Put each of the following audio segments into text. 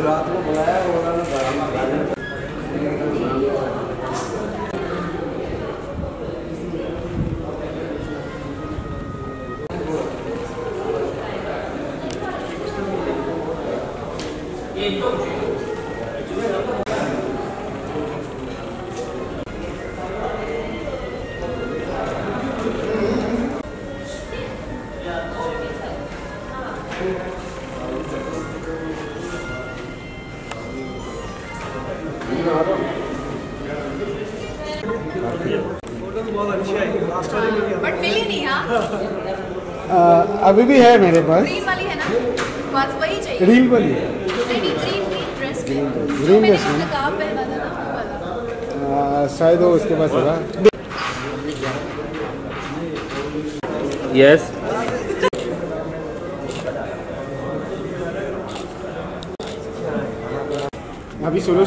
रात को बुलाया बट मिली नहीं। हाँ अभी भी है मेरे पास। ग्रीन वाली है ना, बस वही चाहिए। ग्रीन वाली है। नहीं ग्रीन ड्रेस में ग्रीन ड्रेस में नकाब पहना था ना वाला। शायद वो उसके पास होगा। यस अभी सोलो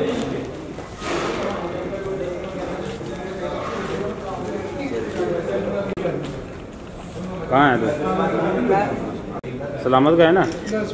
कहाँ है तो सलामत का है ना।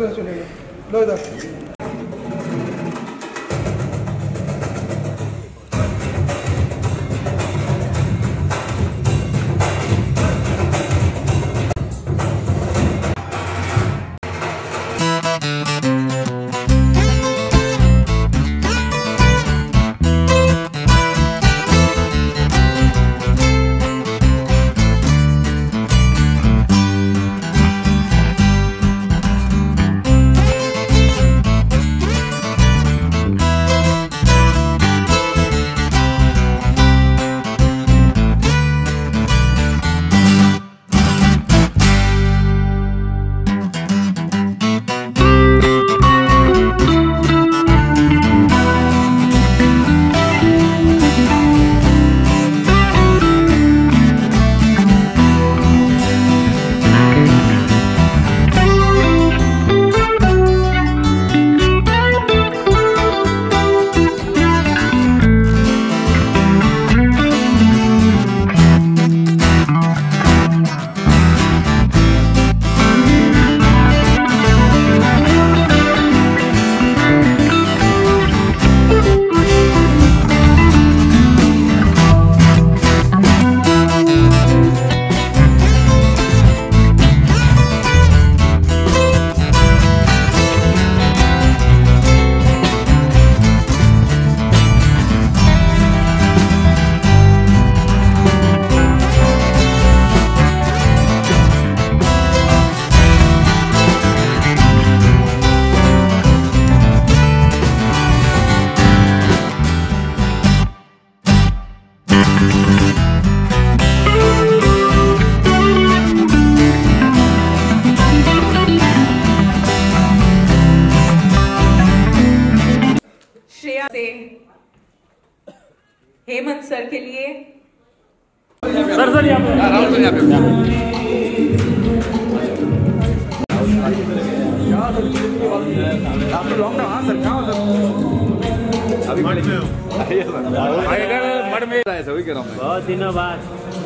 हेमंत सर के लिए सर यहाँ पे अभी मठ में हूँ। मठ में सभी कह रहा हूँ बहुत दिनों बाद।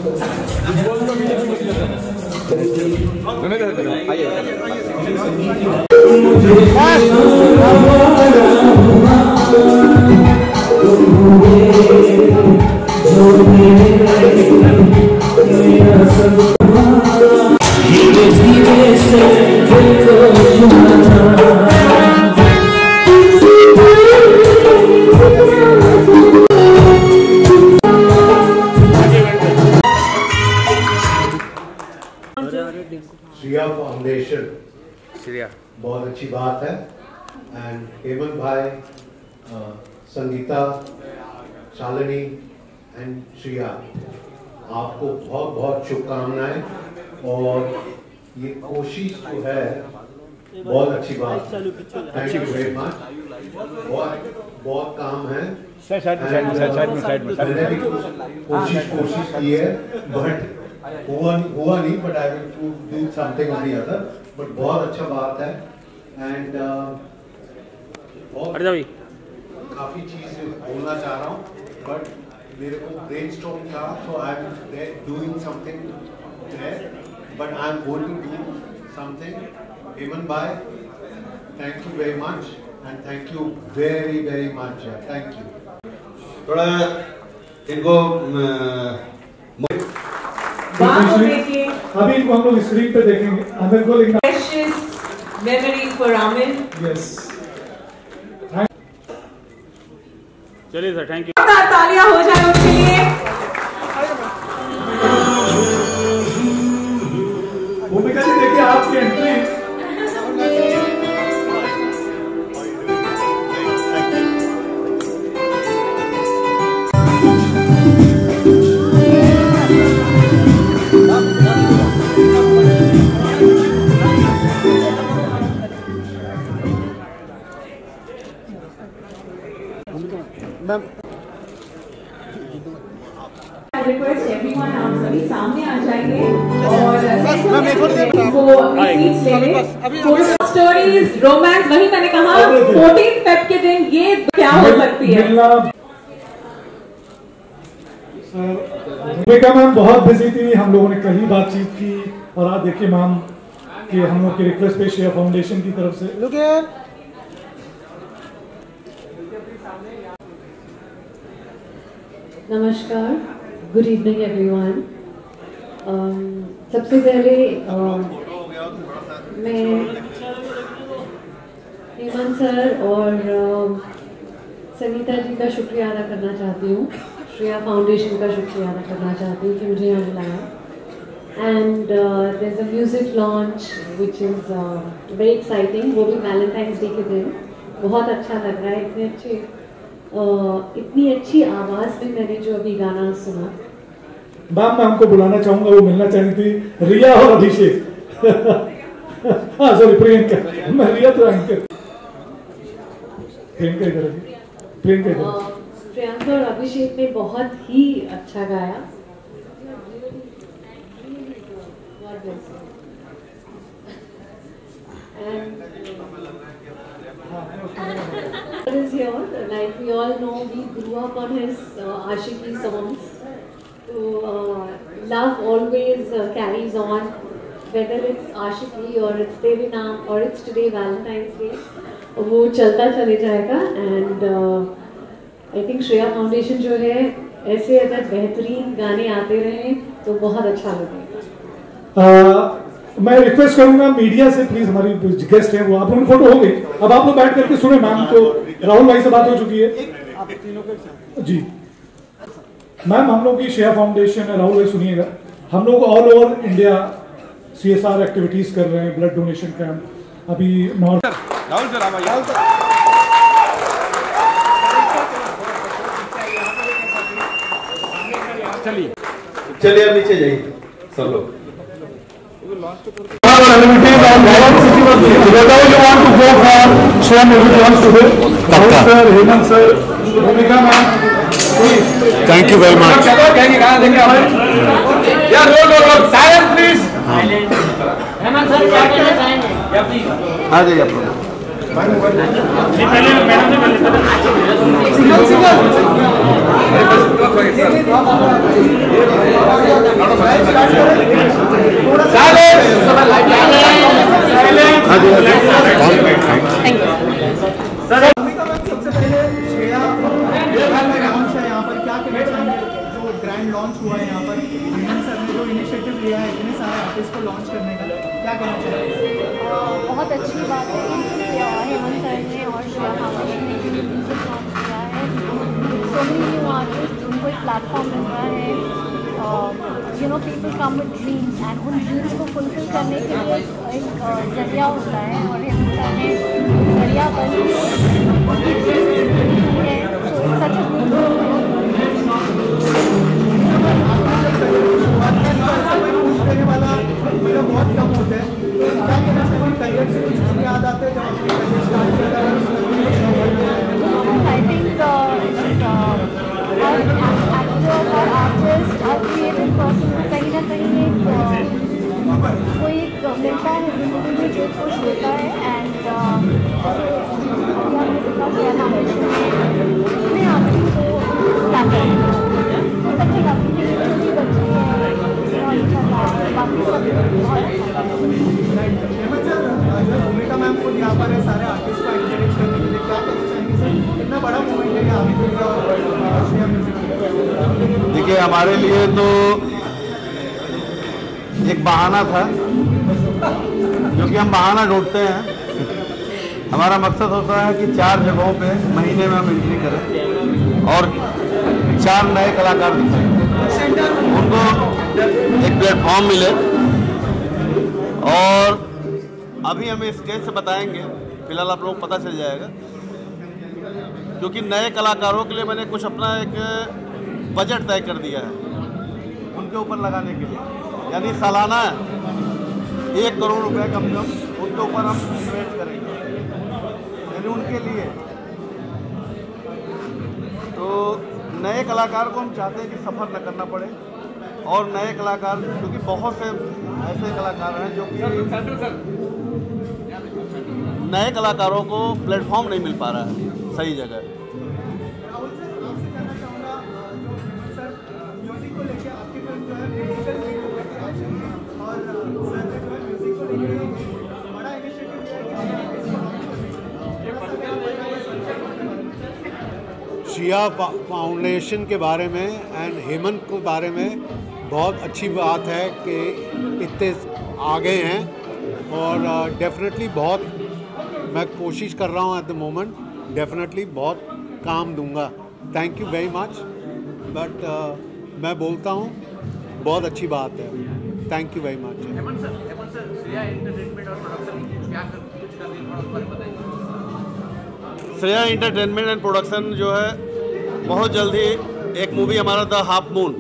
श्रिया फाउंडेशन श्रिया बहुत अच्छी बात है। एंड हेमंत भाई, संगीता, शालिनी एंड श्रिया, आपको बहुत बहुत शुभकामनाएं। और ये कोशिश जो है बहुत अच्छी बात है। Thank you very much. बहुत काम है। मैंने भी कोशिश की है बट हुआ नहीं, but I will do something on the other. But बहुत अच्छा बात है। एंड काफी चीज बोलना चाह रहा हूँ बट मेरे को ब्रेनस्टॉर्म था, so I am doing something but I am going to do something. Hemant भाई, thank you very much. and thank you very, very much. Thank you. थोड़ा इनको अभी इनको हम लोग स्क्रीन पे देखेंगे आमिर को, लेकिन Precious memory for Amin. Yes चलिए सर, थैंक यू। तालियां हो जाए उनके लिए। भूमिका जी देखिए आपकी एंट्री। रिक्वेस्ट एवरीवन, आप सभी सामने आ जाइए और वो सीट्स ले लें। स्टोरीज, रोमांस, वही मैंने कहा 14 फेब के दिन ये क्या हो सकती है। भूमिका मैम बहुत बिजी थी, हम लोगों ने कल ही बातचीत की और आज देखिए मैम कि हम लोग की रिक्वेस्ट पे शेयर फाउंडेशन की तरफ से नमस्कार, गुड इवनिंग एवरीवन। सबसे पहले मैं हेमंत सर और संगीता जी का शुक्रिया अदा करना चाहती हूँ, श्रेया फाउंडेशन का शुक्रिया अदा करना चाहती हूँ कि मुझे यहाँ बुलाया। And there is a music launch which is very exciting, वो भी वैलेंटाइंस डे के दिन। बहुत अच्छा लग रहा है, इतनी अच्छी आवाज़ में मैंने जो अभी गाना सुना। मैम मैं हमको बुलाना चाहूंगा, वो मिलना चाहती थी रिया और अभिषेक। हाँ सॉरी, प्रियंका। मैं रिया तो एंकर, प्रियंका इधर है, प्रियंका इधर। प्रियंका और अभिषेक ने बहुत ही अच्छा गाया। Is here, like we all know, we grew up on his Ashiki songs. So love always carries on, whether it's Ashiki or it's Tevi Naam or it's today Valentine's Day. वो चलता चले जाएगा। And I think Shreya foundation जो है, ऐसे अगर बेहतरीन गाने आते रहे तो बहुत अच्छा लगेगा। मैं रिक्वेस्ट करूंगा मीडिया से, प्लीज हमारी गेस्ट है वो, आप लोगों की फोटो हो गई, अब आप लोग बैठ करके सुने। मैम तो राहुल भाई से बात हो चुकी है जी। मैम हम लोग की श्रेया फाउंडेशन है, राहुल भाई सुनिएगा, हम लोग all over India CSR activities कर रहे हैं, ब्लड डोनेशन कैंप। अभी नॉर्थ राहुल सर, चलिए अब नीचे जाइए सब लोग। Thank you very much. आ जाइए आप लोग। ग्रैंड लॉन्च हुआ है यहाँ पर, हेमंत सर ने जो इनिशिएटिव लिया है इतने सारे आर्टिस्ट को लॉन्च करने का, क्या कहना चाहिए? बहुत अच्छी बात है कि हेमंत सर ने और श्रेया फाउंडेशन ने जो म्यूजिक लॉन्च किया है, सो मेनी न्यू आर्टिस्ट, उनको एक प्लेटफॉर्म मिल रहा है। You know, people come with dreams and उन ड्रीम्स को फुलफिल करने के लिए एक जरिया होता है, और हेमंत सर ने जरिया बन के उनकी ड्रीम्स है। सो इट्स सच अ बहुत कम होते हैं, क्या कहना चाहिए? करियर से कुछ याद आते हैं जब स्टार्ट किया था? आई थिंक एक्टर और आर्टिस्ट और क्रिएटिव पर्सन कहीं ना कहीं कोई एक मिलता है जिंदगी में जो कुछ होता है। एंड हमारे लिए तो एक बहाना था, क्योंकि हम बहाना ढूंढते हैं। हमारा मकसद होता है कि 4 जगहों पे महीने में हम एंट्री करें और 4 नए कलाकार दिखाएं, उनको एक प्लेटफॉर्म मिले। और अभी हमें स्टेज से बताएंगे, फिलहाल आप लोग पता चल जाएगा, क्योंकि नए कलाकारों के लिए मैंने कुछ अपना एक बजट तय कर दिया है उनके ऊपर लगाने के लिए, यानी सालाना 1 करोड़ रुपए कम से कम उनके ऊपर हम इन्वेस्ट करेंगे, यानी उनके लिए। तो नए कलाकार को हम चाहते हैं कि सफ़र न करना पड़े, और नए कलाकार, क्योंकि बहुत से ऐसे कलाकार हैं जो कि नए कलाकारों को प्लेटफॉर्म नहीं मिल पा रहा है सही जगह। श्रिया फाउंडेशन के बारे में एंड हेमंत के बारे में बहुत अच्छी बात है कि इतने आगे हैं, और डेफिनेटली बहुत मैं कोशिश कर रहा हूँ एट द मोमेंट, डेफिनेटली बहुत काम दूंगा। Thank you very much, but मैं बोलता हूँ बहुत अच्छी बात है। Thank you very much. Shreya entertainment and production जो है, बहुत जल्दी एक मूवी हमारा द हाफ मून,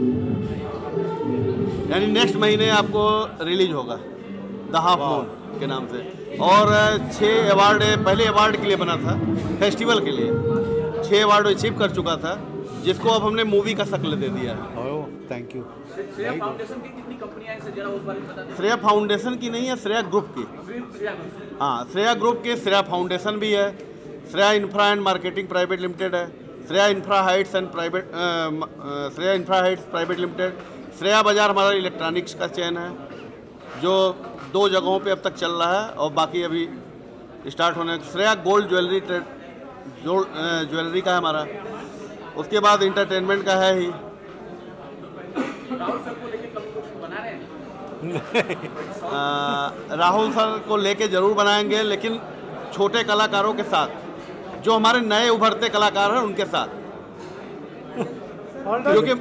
यानी नेक्स्ट महीने आपको रिलीज होगा, द हाफ मून के नाम से। और 6 अवार्ड, पहले अवार्ड के लिए बना था, फेस्टिवल के लिए 6 अवार्ड अचीव कर चुका था, जिसको अब हमने मूवी का शक्ल दे दिया है। Thank you. श्रेया फाउंडेशन की कितनी कंपनियां हैं जरा उस बारे में बता दें। श्रेया फाउंडेशन की नहीं है, श्रेया ग्रुप की। हाँ, श्रेया ग्रुप की श्रेया फाउंडेशन भी है, Shreya infra and marketing private limited है, Shreya infra heights and private Shreya infra heights private limited, Shreya Bazaar हमारा इलेक्ट्रॉनिक्स का चैन है जो 2 जगहों पे अब तक चल रहा है, और बाकी अभी स्टार्ट होने। श्रेया गोल्ड ज्वेलरी ज्वेलरी का है हमारा। उसके बाद इंटरटेनमेंट का है ही। राहुल सर को लेके जरूर बनाएंगे, लेकिन छोटे कलाकारों के साथ, जो हमारे नए उभरते कलाकार हैं उनके साथ, क्योंकि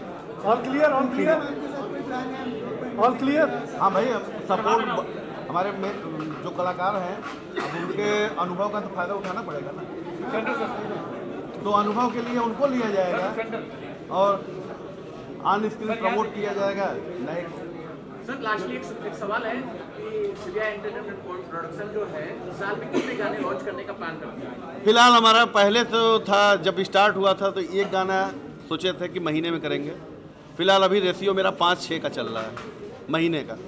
ऑल क्लियर। हाँ भाई, सपोर्ट हमारे जो कलाकार हैं, अब उनके अनुभव का तो फायदा उठाना पड़ेगा ना, तो अनुभव के लिए उनको लिया जाएगा और ऑन स्क्रीन प्रमोट किया जाएगा नए। सर लास्टली एक सवाल है कि श्रेया एंटरटेनमेंट प्रोडक्शन जो है साल में कितने गाने लॉन्च करने का प्लान करते हैं? फिलहाल हमारा पहले तो था, जब स्टार्ट हुआ था तो 1 गाना सोचे थे कि महीने में करेंगे। फिलहाल अभी रेशियो मेरा 5-6 का चल रहा है महीने का।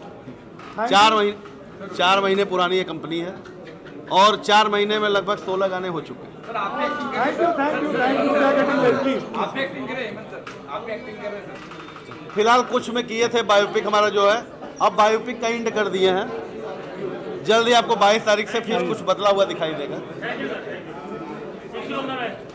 4 महीने पुरानी ये कंपनी है, और 4 महीने में लगभग 16 गाने हो चुके हैं। फिलहाल कुछ में किए थे बायोपिक हमारा जो है, अब बायोपिक का एंड कर दिए हैं। जल्दी आपको 22 तारीख से फिर कुछ बदला हुआ दिखाई देगा।